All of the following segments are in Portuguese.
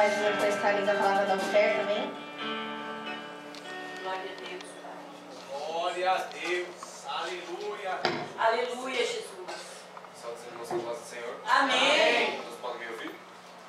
paz do Senhor está ali na palavra da oferta, amém? Glória a Deus, Pai. Glória a Deus. Aleluia. Aleluia, Jesus. Salve os irmãos com a paz do Senhor. Amém. Todos podem me ouvir?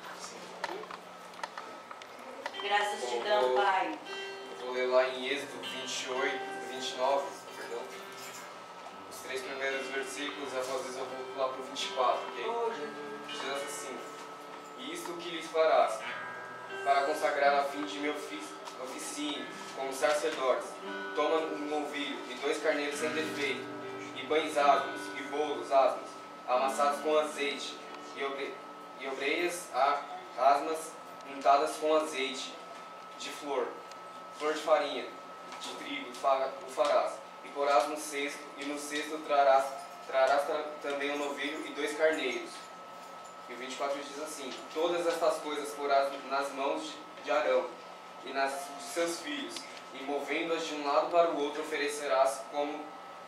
Graças te damos, Pai. Eu vou ler lá em Êxodo 29, perdão. Os 3 primeiros versículos, após isso eu vou pular para o 24, ok? Oh, Jesus. Diz assim: E isto que lhes farás, para consagrar a fim de me oficine, como sacerdotes, toma um novilho e 2 carneiros sem defeito, e pães asmos, e bolos asmos, amassados com azeite, e obreias asmas untadas com azeite de flor de farinha, de trigo o farás, e porás no cesto, e no cesto trarás também um novilho e 2 carneiros. E o 24 diz assim: Todas estas coisas porás nas mãos de Arão e nas de seus filhos, e movendo-as de um lado para o outro oferecerás como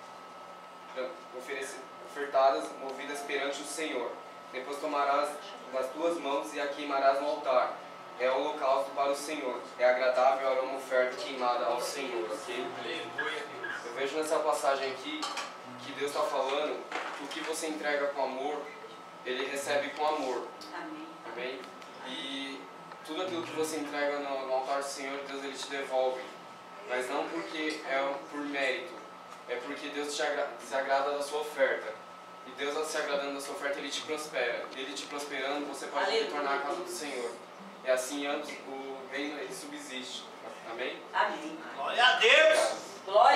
ofertadas movidas perante o Senhor. Depois tomarás das tuas mãos e a queimarás no altar. É o holocausto para o Senhor, é agradável aroma oferta queimada ao Senhor. Ok? Eu vejo nessa passagem aqui que Deus está falando que o que você entrega com amor, Ele recebe com amor. Amém. Amém? E tudo aquilo que você entrega no altar do Senhor, Deus Ele te devolve. Mas não porque é por mérito, é porque Deus se agrada da sua oferta. E Deus, ao se agradando da sua oferta, Ele te prospera. Ele te prosperando, você pode retornar à casa do Senhor. E assim o reino ele subsiste. Amém? Amém. Glória a Deus. Glória